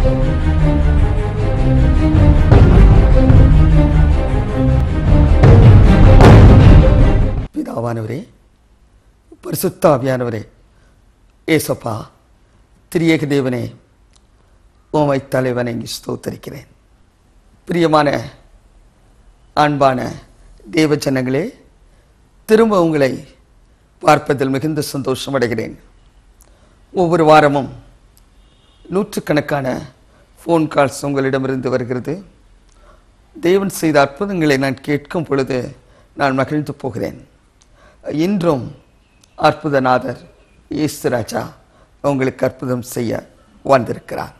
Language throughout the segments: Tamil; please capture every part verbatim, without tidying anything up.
பிதாவானவரே, பரிசுத்த ஆவியானவரே, ஏசப்பா, திரியேக தேவனே, உம்மை தலைவனை ஸ்தோத்தரிக்கிறேன். பிரியமான அன்பான தேவ ஜனங்களே, திரும்ப உங்களை பார்ப்பதில் மிகுந்த சந்தோஷம் அடைகிறேன். ஒவ்வொரு வாரமும் நூற்றுக்கணக்கான ஃபோன் கால்ஸ் உங்களிடமிருந்து வருகிறது. தேவன் செய்த அற்புதங்களை நான் கேட்கும் பொழுது நான் மகிழ்ந்து போகிறேன். இன்றும் அற்புதநாதர் இயேசு ராஜா உங்களுக்கு அற்புதம் செய்ய வந்திருக்கிறார்.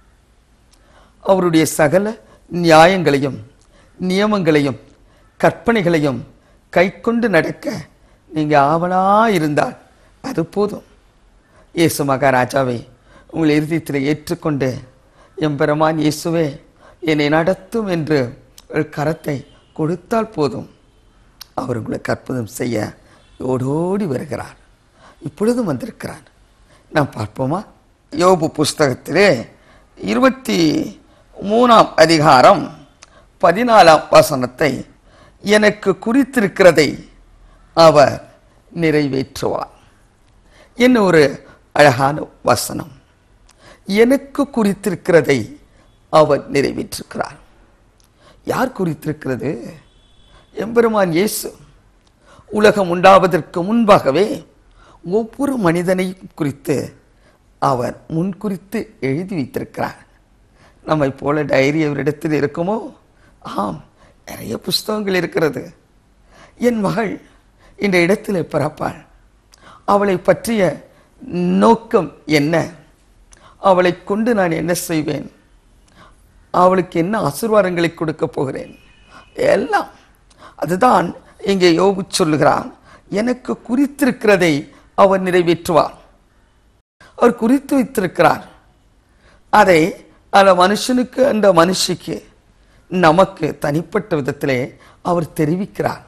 அவருடைய சகல நியாயங்களையும் நியமங்களையும் கற்பனைகளையும் கை கொண்டு நடக்க நீங்கள் ஆவலாயிருந்தால் அது போதும். இயேசு மகாராஜாவை உங்கள் இருதயத்தில் ஏற்றுக்கொண்டு, எம்பெருமான் இயேசுவே என்னை நடத்தும் என்று ஒரு கரத்தை கொடுத்தால் போதும், அவர் உங்களுக்கு அற்புதம் செய்ய ஓடோடி வருகிறார். இப்பொழுதும் வந்திருக்கிறார். நாம் பார்ப்போமா? யோபு புஸ்தகத்திலே இருபத்தி மூணாம் அதிகாரம் பதினாலாம் வசனத்தை, எனக்கு குறித்திருக்கிறதை அவர் நிறைவேற்றுவார். என்ன ஒரு அழகான வசனம்! எனக்கு குறித்திருக்கிறதை அவர் நிறைவேற்றுகிறார். யார் குறித்திருக்கிறது? எம்பெருமான் இயேசு உலகம் உண்டாவதற்கு முன்பாகவே ஒவ்வொரு மனிதனையும் குறித்து அவர் முன்குறித்து எழுதி வைத்திருக்கிறார். நம்மை போல டைரி அவரிடத்தில் இருக்குமோ? ஆம், நிறைய புஸ்தகங்கள் இருக்கிறது. என் மகள் இந்த இடத்திலே பிறப்பாள், அவளை பற்றிய நோக்கம் என்ன, அவளை கொண்டு நான் என்ன செய்வேன், அவளுக்கு என்ன ஆசீர்வாதங்களை கொடுக்க போகிறேன், எல்லாம் அதுதான் இங்கே யோபு சொல்லுகிறான். எனக்கு குறித்திருக்கிறதை அவர் நிறைவேற்றுவார். அவர் குறித்து வைத்திருக்கிறார். அதை அந்த மனுஷனுக்கு, அந்த மனுஷிக்கு, நமக்கு தனிப்பட்ட விதத்திலே அவர் தெரிவிக்கிறார்.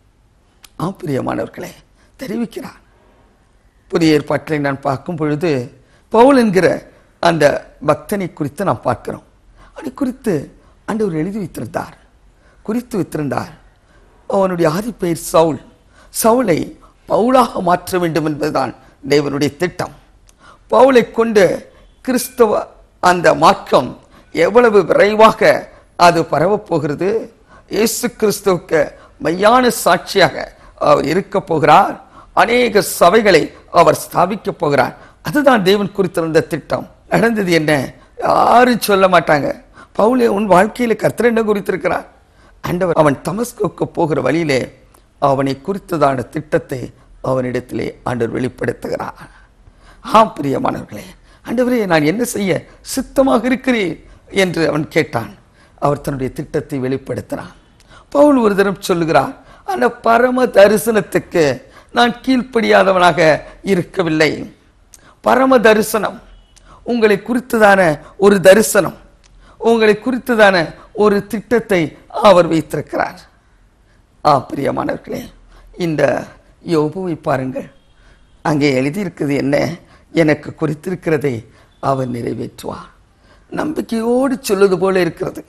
ஆ பிரியமானவர்களே, தெரிவிக்கிறார். புதிய ஏற்பாட்டிலை நான் பார்க்கும் பொழுது பவுல் என்கிற அந்த பக்தனை குறித்து நாம் பார்க்கிறோம். அதை குறித்து ஆண்டவர் எழுதி வைத்திருந்தார், குறித்து வைத்திருந்தார். அவனுடைய ஆதிப்பெயர் சவுல். சவுலை பவுலாக மாற்ற வேண்டும் என்பதுதான் தேவனுடைய திட்டம். பவுலை கொண்டு கிறிஸ்தவ அந்த மார்க்கம் எவ்வளவு விரைவாக அது பரவப்போகிறது. இயேசு கிறிஸ்துவுக்கு மெய்யான சாட்சியாக அவர் இருக்க போகிறார். அநேக சபைகளை அவர் ஸ்தாபிக்க போகிறார். அதுதான் தேவன் குறித்திருந்த திட்டம். நடந்தது என்ன? யாரும் சொல்ல மாட்டாங்க. பவுலே, உன் வாழ்க்கையில கர்த்தர் என்ன குறித்திருக்கிறார்? ஆண்டவர் அவன் தமஸ்குக்கு போகிற வழியிலே அவனை குறித்ததான திட்டத்தை அவனிடத்திலே ஆண்டவர் வெளிப்படுத்துகிறார். ஆம் பிரியமானவர்களே, ஆண்டவரே, நான் என்ன செய்ய சித்தமாக இருக்கிறேன் என்று அவன் கேட்டான். அவர் தன்னுடைய திட்டத்தை வெளிப்படுத்தினான். பவுல் ஒரு தரம் சொல்லுகிறார், அந்த பரம தரிசனத்துக்கு நான் கீழ்ப்படியாதவனாக இருக்கவில்லை. பரம தரிசனம், உங்களை குறித்ததான ஒரு தரிசனம், உங்களை குறித்ததான ஒரு திட்டத்தை அவர் வைத்திருக்கிறார். ஆ பிரியமானவர்களே, இந்த யோபுவை பாருங்கள். அங்கே எழுதியிருக்கிறது என்ன? எனக்கு குறித்திருக்கிறதை அவர் நிறைவேற்றுவார். நம்பிக்கையோடு சொல்லுவது போல இருக்கிறது.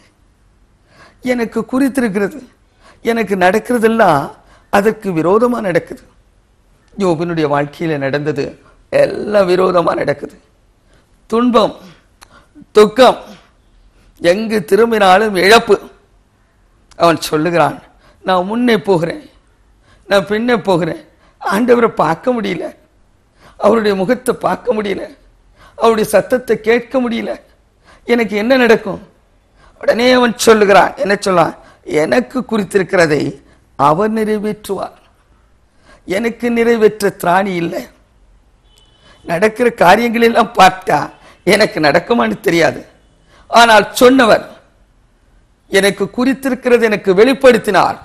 எனக்கு குறித்திருக்கிறது, எனக்கு நடக்கிறதெல்லாம் அதற்கு விரோதமாக நடக்குது. யோபுனுடைய வாழ்க்கையில் நடந்தது எல்லாம் விரோதமாக நடக்குது. துன்பம், துக்கம், எங்கு திரும்பினாலும் இழப்பு. அவன் சொல்லுகிறான், நான் முன்னே போகிறேன், நான் பின்னே போகிறேன், ஆண்டவரை பார்க்க முடியல, அவருடைய முகத்தை பார்க்க முடியல, அவருடைய சத்தத்தை கேட்க முடியல, எனக்கு என்ன நடக்கும்? உடனே அவன் சொல்லுகிறான், என்ன சொல்லான்? எனக்கு குறித்திருக்கிறதை அவர் நிறைவேற்றுவார். எனக்கு நிறைவேற்ற திராணி இல்லை. நடக்கிற காரியங்களெல்லாம் பார்த்தா எனக்கு நடக்குமான்னு தெரியாது. ஆனால் சொன்னவர் எனக்கு குறித்திருக்கிறது எனக்கு வெளிப்படுத்தினார்.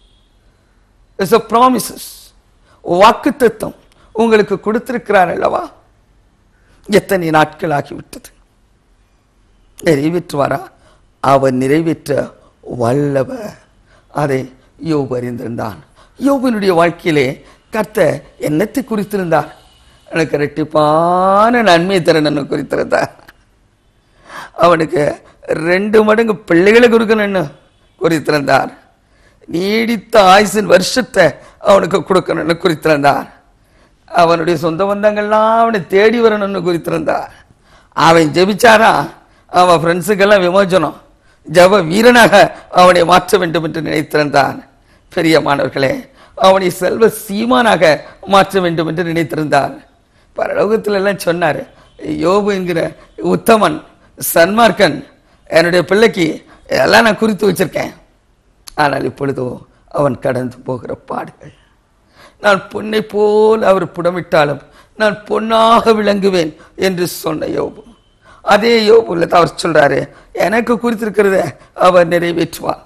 வாக்குத்தத்தம் உங்களுக்கு கொடுத்திருக்கிறார் அல்லவா? எத்தனை நாட்கள் ஆகிவிட்டது. நிறைவேற்றுவாரா? அவர் நிறைவேற்ற வல்லவர். அதை யோபு அறிந்திருந்தான். யோபுனுடைய வாழ்க்கையிலே கர்த்தர் என்னத்தை குறித்திருந்தார்? எனக்கு இரட்டிப்பான நன்மை தரணும்னு குறித்திருந்தார். அவனுக்கு ரெண்டு மடங்கு பிள்ளைகளை கொடுக்கணும்னு குறித்திருந்தார். நீடித்த ஆயுசின் வருஷத்தை அவனுக்கு கொடுக்கணும்னு குறித்திருந்தார். அவனுடைய சொந்த பந்தங்கள்லாம் அவனை தேடி வரணும்னு குறித்திருந்தார். அவன் ஜெபிச்சாரா, அவன் ஃப்ரெண்ட்ஸுக்கெல்லாம் விமோசனம், ஜப வீரனாக அவனை மாற்ற வேண்டும் என்று நினைத்திருந்தான். பெரிய மாணவர்களே, அவனை செல்வ சீமானாக மாற்ற வேண்டும் என்று நினைத்திருந்தார். பரலோகத்துல எல்லாம் சொன்னார், யோபு என்கிற உத்தமன் சன்மார்க்கன் என்னுடைய பிள்ளைக்கு எல்லாம் நான் குறித்து வச்சிருக்கேன். ஆனால் இப்பொழுதோ அவன் கடந்து போகிற பாடுகள், நான் பொன்னை போல் அவர் புடமிட்டாலும் நான் பொன்னாக விளங்குவேன் என்று சொன்ன யோபு, அதே யோபுல அவர் சொல்றாரு, எனக்கு குறித்திருக்கிறத அவர் நிறைவேற்றுவார்.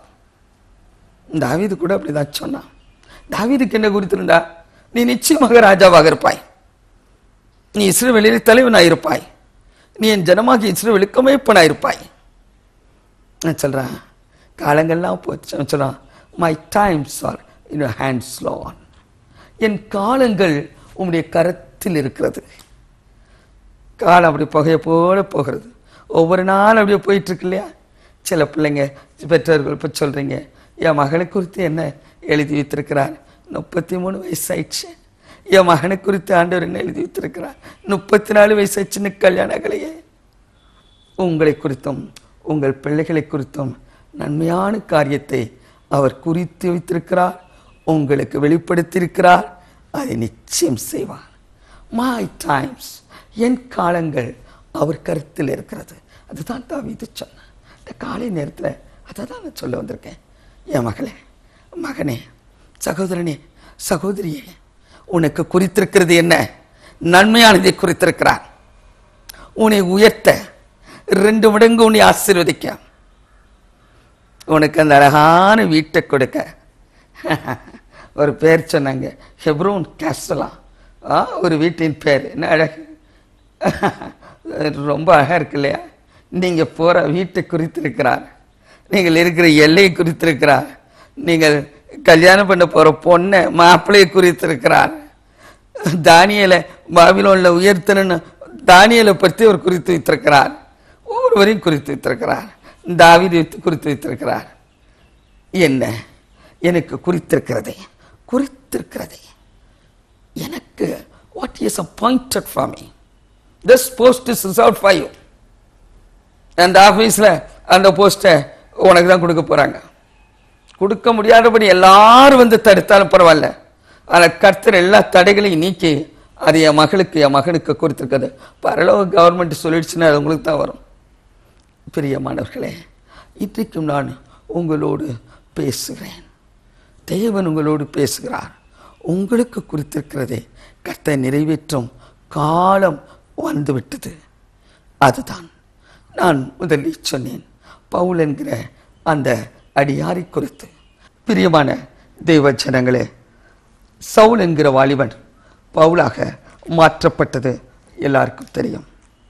தாவீது கூட அப்படிதான் சொன்னான். தாவீதுக்கு என்ன குறித்திருந்தா, நீ நிச்சயமாக ராஜாவாக இருப்பாய், நீ இஸ்ரவேலில் தலைவனாயிருப்பாய், நீ என் ஜனமாகி இஸ்ரவேலுக்கு மேய்ப்பனாயிருப்பாய். நான் சொல்றேன், காலங்கள்லாம் போச்சு. சொல்றான், my times are in your hands Lord. என் காலங்கள் உம்முடைய கரத்தில் இருக்கிறது. காலம் அப்படி புகைய போல போகிறது. ஒவ்வொரு நாள் அப்படியே போயிட்டு இருக்கு இல்லையா? சில பிள்ளைங்க பெற்றோர்கள் இப்போ சொல்றீங்க, என் மகளை குறித்து என்ன எழுதி வைத்திருக்கிறார், முப்பத்தி மூணு வயசு ஆயிடுச்சு. என் மகனை குறித்து ஆண்டவர் என்ன எழுதி வைத்திருக்கிறார், முப்பத்தி நாலு வயசு ஆயிடுச்சுன்னு கல்யாணங்களையே. உங்களை குறித்தும் உங்கள் பிள்ளைகளை குறித்தும் நன்மையான காரியத்தை அவர் குறித்து வைத்திருக்கிறார், உங்களுக்கு வெளிப்படுத்தியிருக்கிறார். அதை நிச்சயம் செய்வார். மை டைம்ஸ், என் காலங்கள் அவர் கருத்தில் இருக்கிறது. அதுதான் தாவீது சொன்ன இந்த காலை நேரத்தில். அதை தான் நான் சொல்ல வந்திருக்கேன். என் மகளே, மகனே, சகோதரனே, சகோதரியே, உனக்கு குறித்திருக்கிறது என்ன? நன்மையானதை குறித்திருக்கிறார். உன்னை உயர்த்த, ரெண்டு மடங்கு உன்னை ஆசீர்வதிக்க, உனக்கு அந்த அழகான வீட்டை கொடுக்க. ஒரு பேர் சொன்னாங்க, ஹெப்ரோன் கேஸ்டலா. ஒரு வீட்டின் பேர் என்ன அழகு, ரொம்ப அழகா இருக்கு இல்லையா? நீங்க போற வீட்டை குறித்திருக்கிறார், நீங்கள் இருக்கிற எல்லையை குறித்திருக்கிறார், நீங்கள் கல்யாணம் பண்ண போற பொண்ணை மாப்பிள்ளையை குறித்திருக்கிறார். தானியேலை பாபிலோன்ல உயர்த்தணும்னு தானியேலை பற்றி அவர் குறித்து வைத்திருக்கிறார். ஒவ்வொருவரையும் குறித்து வைத்திருக்கிறார். தாவீதை குறித்து வைத்திருக்கிறார். என்ன எனக்கு குறித்திருக்கிறதே குறித்திருக்கிறதே எனக்கு what is appointed for me, this post is reserved for you. அந்த ஆபீஸ்ல அந்த போஸ்டை உனக்கு தான் கொடுக்க போறாங்க. கொடுக்க முடியாதபடி எல்லாரும் வந்து தடுத்தாலும் பரவாயில்ல, ஆனால் கர்த்தர் எல்லா தடைகளையும் நீக்கி அது என் மகளுக்கு என் மகனுக்கு குறித்திருக்கிறது. பரலோக கவர்மெண்ட் சொல்லிடுச்சுன்னா அது உங்களுக்கு தான் வரும். பிரியமானவர்களே, இன்றைக்கும் நான் உங்களோடு பேசுகிறேன். தேவன் உங்களோடு பேசுகிறார். உங்களுக்கு குறித்திருக்கிறதே கர்த்தர் நிறைவேற்றும் காலம் வந்துவிட்டது. அதுதான் நான் முதலில் சொன்னேன், பவுல் என்கிற அந்த அடியாரை குறித்து. பிரியமான தெய்வ ஜனங்களே, சவுல் என்கிற வாலிபன் பவுலாக மாற்றப்பட்டது எல்லாருக்கும் தெரியும்.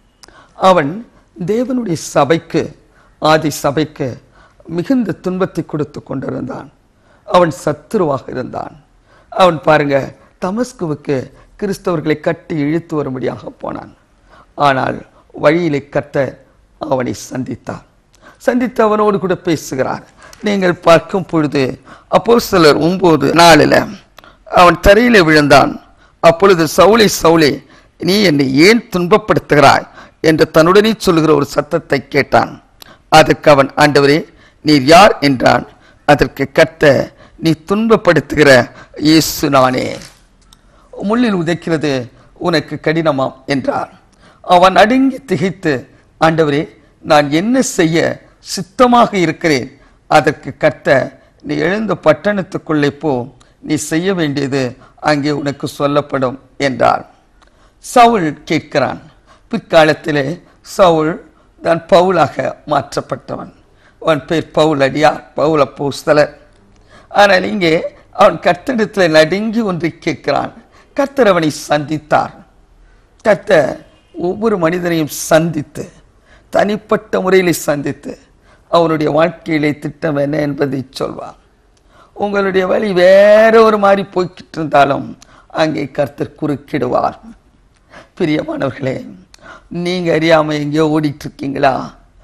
அவன் தேவனுடைய சபைக்கு, ஆதி சபைக்கு மிகுந்த துன்பத்தை கொடுத்து கொண்டிருந்தான். அவன் சத்துருவாக இருந்தான். அவன் பாருங்க, தமஸ்குவுக்கு கிறிஸ்தவர்களை கட்டி இழுத்து வரும்படியாக போனான். ஆனால் வழியிலே கர்த்தர் அவனை சந்தித்தார். சந்தித்து அவனோடு கூட பேசுகிறார். நீங்கள் பார்க்கும் பொழுது அப்போஸ்தலர் ஒன்பது நாளில் அவன் தரையிலே விழுந்தான். அப்பொழுது சவுலே சவுலே, நீ என்னை ஏன் துன்பப்படுத்துகிறாய் என்று தன்னுடனே சொல்லுகிற ஒரு சத்தத்தை கேட்டான். அதற்கு அவன், ஆண்டவரே நீர் யார் என்றான். அதற்கு கர்த்தர், நீ துன்பப்படுத்துகிற இயேசு நானே, முள்ளில் உதைக்கிறது உனக்கு கடினமாம் என்றார். அவன் அடங்கி திகைத்து, ஆண்டவரே நான் என்ன செய்ய சித்தமாக இருக்கிறேன். அதற்கு கர்த்தர், நீ எழுந்த பட்டணத்துக்குள்ளே போ, நீ செய்ய வேண்டியது அங்கே உனக்கு சொல்லப்படும் என்றார். சவுல் கேட்கிறான். பிற்காலத்திலே சவுல் தான் பவுலாக மாற்றப்பட்டவன். அவன் பேர் பவுல் அடியார், பவுல் அப்போஸ்தலர். ஆனால் இங்கே அவன் கர்த்தரிடத்தில் நடுங்கி ஒன்றை கேட்கிறான். கர்த்தர் அவனை சந்தித்தார். கர்த்தர் ஒவ்வொரு மனிதனையும் சந்தித்து, தனிப்பட்ட முறையில் சந்தித்து அவனுடைய வாழ்க்கையிலே திட்டம் என்ன என்பதை சொல்வார். உங்களுடைய வழி வேற ஒரு மாதிரி போய்கிட்டு இருந்தாலும் அங்கே கர்த்தர் குறுக்கிடுவார். பிரியமானவர்களே, நீங்க அறியாம எங்கேயோ ஓடிட்டு இருக்கீங்களா?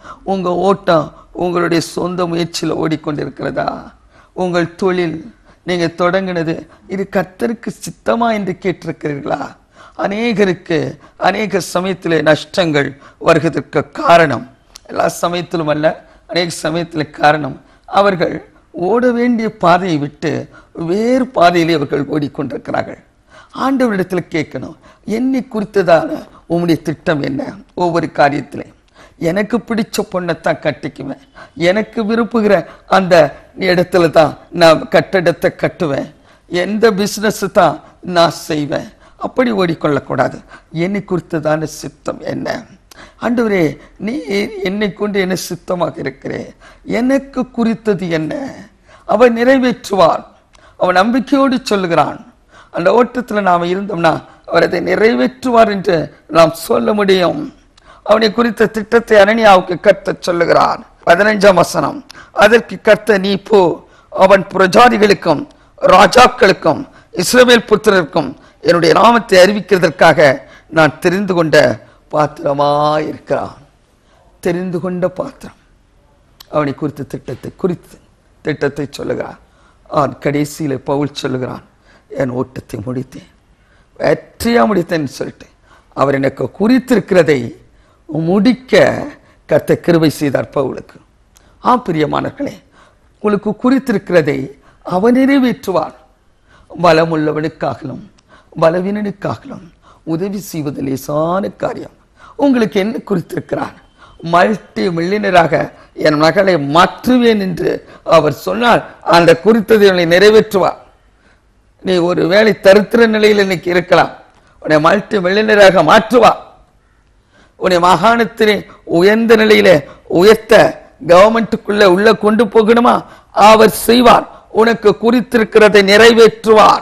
உங்க ஓட்டம் உங்களுடைய சொந்த முயற்சியில் ஓடிக்கொண்டிருக்கிறதா? உங்கள் தொழில் நீங்க தொடங்கினது இது கர்த்தருக்கு சித்தமா என்று கேட்டிருக்கிறீர்களா? அநேகருக்கு அநேக சமயத்தில் நஷ்டங்கள் வருவதற்கு காரணம், எல்லா சமயத்திலும் அல்ல, அநேக சமயத்தில் காரணம் அவர்கள் ஓட வேண்டிய பாதையை விட்டு வேறு பாதையிலே அவர்கள் ஓடிக்கொண்டிருக்கிறார்கள். ஆண்டவரிடத்தில் கேட்கணும், என்னை குறித்ததான உம்முடைய திட்டம் என்ன? ஒவ்வொரு காரியத்திலே எனக்கு பிடிச்ச பொண்ணைத்தான் கட்டிக்குவேன், எனக்கு விரும்புகிற அந்த இடத்துல தான் நான் கட்டடத்தை கட்டுவேன், எந்த பிசினஸ் தான் நான் செய்வேன். அப்படி ஓடிக்கொள்ளக்கூடாது. என்னை குறித்ததான சித்தம் என்ன? ஆண்டவரே, நீ என்னை கொண்டு என்ன சித்தமாக இருக்கிறே, எனக்கு குறித்தது என்ன? அவன் நிறைவேற்றுவார். அவன் நம்பிக்கையோடு சொல்லுகிறான். அந்த ஓட்டத்தில் நாம் இருந்தோம்னா அவர் அதை நிறைவேற்றுவார் என்று நாம் சொல்ல முடியும். அவனை குறித்த திட்டத்தை அனனியாவுக்கு கர்த்தர் சொல்லுகிறார். பதினைஞ்சாம் வசனம், அதற்கு கர்த்தர், நீ போ, அவன் பிரஜாதிகளுக்கும் ராஜாக்களுக்கும் இஸ்ரவேல் புத்திரருக்கும் என்னுடைய நாமத்தை அறிவிக்கிறதற்காக நான் தெரிந்து கொண்ட பாத்திரமாயிருக்கிறான். தெரிந்து கொண்ட பாத்திரம். அவனை குறித்த திட்டத்தை குறித்து திட்டத்தை சொல்லுகிறான். அவன் கடைசியில் பவுல் சொல்லுகிறான், என் ஓட்டத்தை முடித்தேன், வெற்றியா முடித்தேன்னு சொல்லிட்டு அவர் எனக்கு குறித்திருக்கிறதை முடிக்க கர்த்தர் கிருபை செய்தார் பவுலுக்கு. ஆ பிரியமானவர்களே, உங்களுக்கு குறித்திருக்கிறதை அவன் நிறைவேற்றுவார். பலமுள்ளவனுக்காகலும் பலவீனனுக்காகலும் உதவி செய்வது லேசான காரியம். உங்களுக்கு என்ன குறித்திருக்கிறார்? மல்டி மில்லியனராக என் மகளை மாற்றுவேன் என்று அவர் சொன்னால் அந்த குறித்ததை நிறைவேற்றுவார். நீ ஒரு வேளை தரித்திர நிலையில் இன்னைக்கு இருக்கலாம், உன்னை மல்டி மில்லியனராக மாற்றுவார். உன்னை மாகாணத்திலே உயர்ந்த நிலையில உயர்த்த கவர்மெண்ட்டுக்குள்ள உள்ள கொண்டு போகணுமா, அவர் செய்வார். உனக்கு குறித்திருக்கிறதை நிறைவேற்றுவார்.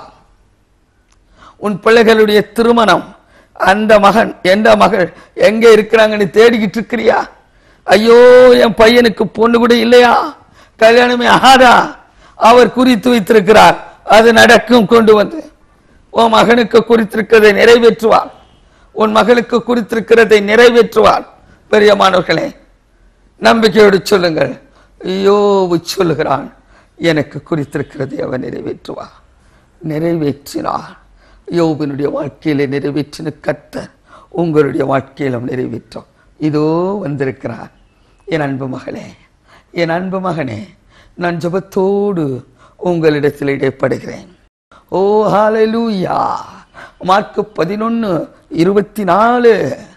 உன் பிள்ளைகளுடைய திருமணம், அந்த மகன் எந்த மகள் எங்க இருக்கிறாங்கன்னு தேடிக்கிட்டு இருக்கிறியா? ஐயோ, என் பையனுக்கு பொண்ணு கூட இல்லையா, கல்யாணமே ஆகாதா? அவர் குறித்து வைத்திருக்கிறார், அது நடக்கும். கொண்டு வந்து உன் மகனுக்கு குறித்திருக்கிறதை நிறைவேற்றுவார். உன் மகளுக்கு குறித்திருக்கிறதை நிறைவேற்றுவார். பெரியமானவர்களே, நம்பிக்கையோடு சொல்லுங்கள். ஐயோ சொல்லுகிறான், எனக்கு குறித்திருக்கிறதை அவன் நிறைவேற்றுவார். நிறைவேற்றினார். யோபினுடைய வாழ்க்கையில நிறைவேற்றின கர்த்தர் உங்களுடைய வாழ்க்கையிலும் நிறைவேற்றும். இதோ வந்திருக்கிறார். என் அன்பு மகளே, என் அன்பு மகனே, நான் ஜெபத்தோடு உங்களிடத்தில் இடைப்படுகிறேன். ஓ ஹல்லேலூயா. மார்க்கு பதினொன்னு இருபத்தி நாலு,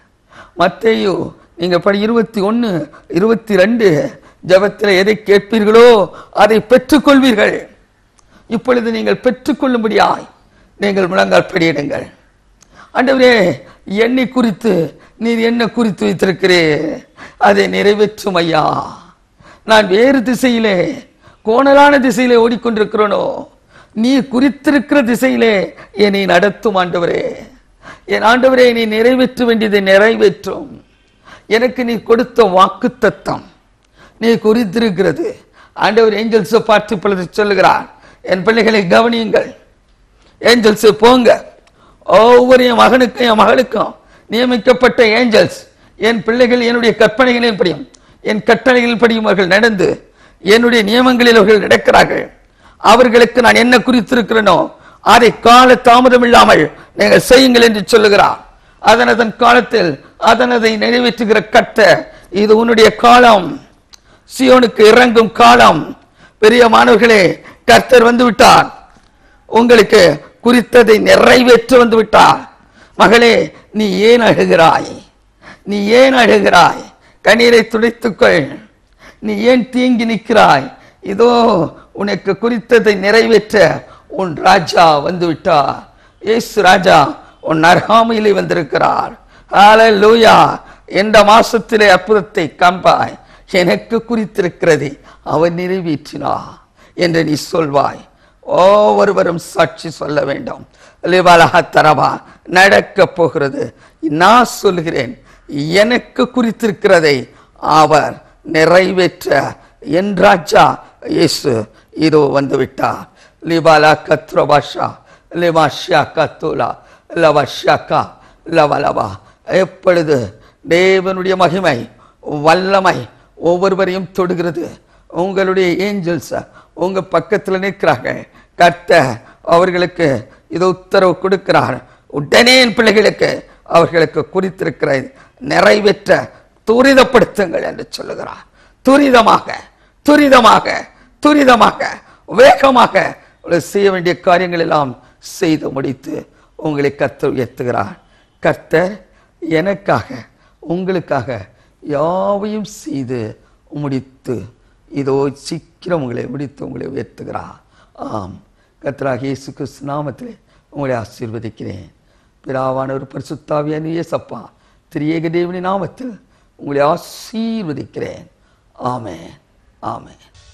மத்தேயு நீங்க படி இருபத்தி ஒன்னு இருபத்தி ரெண்டு, ஜெபத்தில் எதை கேட்பீர்களோ அதை பெற்றுக்கொள்வீர்கள். இப்பொழுது நீங்கள் பெற்றுக்கொள்ளும்படியாய் நீங்கள் முழங்கால் படியிடுங்கள். ஆண்டவரே, என்னை குறித்து நீர் என்ன குறித்து வைத்திருக்கிறே, அதை நிறைவேற்றும் ஐயா. நான் வேறு திசையிலே, கோணலான திசையிலே ஓடிக்கொண்டிருக்கிறோனோ, நீ குறித்திருக்கிற திசையிலே என்னை நடத்தும் ஆண்டவரே. என் ஆண்டவரே, நீ நிறைவேற்ற வேண்டியதை நிறைவேற்றும். எனக்கு நீ கொடுத்த வாக்கு தத்தம் நீ குறித்திருக்கிறது. ஆண்டவர் ஏஞ்சல்ஸ் பார்த்து இப்பொழுது சொல்லுகிறார், என் பிள்ளைகளை கவனியுங்கள். ஏஞ்சல்ஸ் போங்க, ஒவ்வொரு என் மகனுக்கும் என் மகளுக்கும் நியமிக்கப்பட்ட ஏஞ்சல்ஸ், என் பிள்ளைகள் என்னுடைய கற்பனைகளின் படியும் என் கட்டளைகளின் படியும் அவர்கள் நடந்து என்னுடைய நியமங்களில் அவர்கள் நடக்கிறார்கள். அவர்களுக்கு நான் என்ன குறித்திருக்கிறேனோ அதை கால தாமதம் இல்லாமல் நீங்கள் செய்யுங்கள் என்று சொல்லுகிறார். அதன் அதன் காலத்தில் அதன் அதை நிறைவேற்றுகிற கர்த்தர், இது உன்னுடைய காலம், சியோனுக்கு இறங்கும் காலம். பெரிய மாணவர்களே, கர்த்தர் வந்து விட்டார், உங்களுக்கு குறித்ததை நிறைவேற்ற வந்து விட்டார். மகளே, நீ ஏன் அழுகிறாய்? நீ ஏன் அழுகிறாய்? கண்ணீரை துடைத்துக்கொள். நீ ஏன் தீங்கி நிற்கிறாய்? இதோ உனக்கு குறித்ததை நிறைவேற்ற உன் ராஜா வந்து விட்டார். இயேசு ராஜா உன் அருகாமையிலே வந்திருக்கிறார். ஹல்லேலூயா. எந்த மாசத்திலே அற்புதத்தை காண்பாய்? எனக்கு குறித்திருக்கிறது அவன் நிறைவேற்றினார் என்று நீ சொல்வாய். ஒவ்வொருவரும் சாட்சி சொல்ல வேண்டும். தரவா நடக்க போகிறது. நான் சொல்கிறேன், எனக்கு குறித்திருக்கிறதை அவர் நிறைவேற்ற என் ராஜா இயேசு இதோ வந்து விட்டார். லிபாலா கத்ரோபாஷா லிமாஷா கத்தோலா லவஷாக்கா லவலவா. எப்பொழுது தேவனுடைய மகிமை வல்லமை ஒவ்வொருவரையும் தொடுகிறது. உங்களுடைய ஏஞ்சல்ஸ் உங்க பக்கத்தில் நிற்கிறாங்க. கர்த்தர் அவர்களுக்கு இது உத்தரவு கொடுக்கிறார். உடனே என் பிள்ளைகளுக்கு அவர்களுக்கு குறித்திருக்கிற நிறைவேற்ற துரிதப்படுத்துங்கள் என்று சொல்லுகிறார். துரிதமாக துரிதமாக துரிதமாக வேகமாக செய்ய வேண்டிய காரியங்கள் எல்லாம் செய்து முடித்து உங்களை கர்த்தர் உயர்த்துகிறார். கர்த்தர் எனக்காக உங்களுக்காக யாவையும் செய்து முடித்து இதோ சீக்கிரம் உங்களை முடித்து உங்களை உயர்த்துகிறார். ஆம், கர்த்தராகிய இயேசு கிறிஸ்து நாமத்திலே உங்களை ஆசீர்வதிக்கிறேன். பிதாவான ஒரு பரிசுத்தாவியான இயேசப்பா திரியேக தேவனின் நாமத்தில் உங்களை ஆசீர்வதிக்கிறேன். ஆமென், ஆமென்.